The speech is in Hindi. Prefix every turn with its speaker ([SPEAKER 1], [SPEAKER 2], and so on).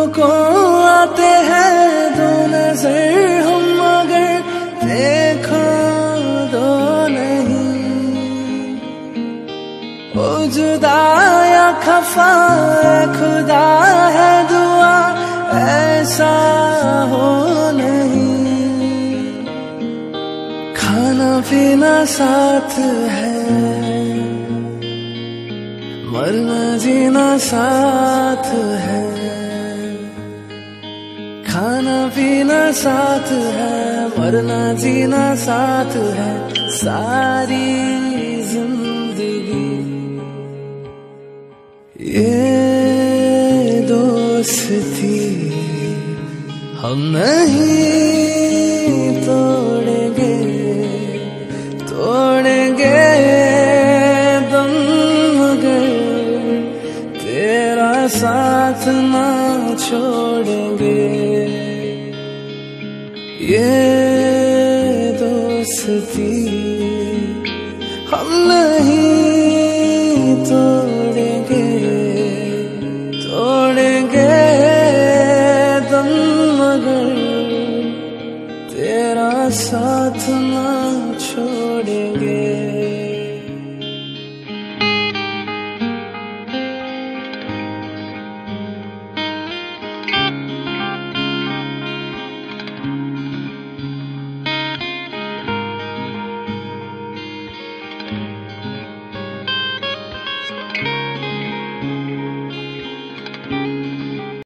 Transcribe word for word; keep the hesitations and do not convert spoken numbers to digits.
[SPEAKER 1] को आते हैं दो नजर हम मगर देखो दो नहीं। ओ जुदा या खफा खुदा है दुआ ऐसा हो नहीं। खाना पीना साथ है मरना जीना साथ है। खाना पीना साथ है मरना जीना साथ है। सारी जिंदगी ये दोस्ती हम नहीं तोड़ेंगे तोड़ेंगे दम मगर तेरा साथ ना छोड़ेंगे। ये दोस्ती हम नहीं तोड़ेंगे तोड़ेंगे दम मगर तेरा साथ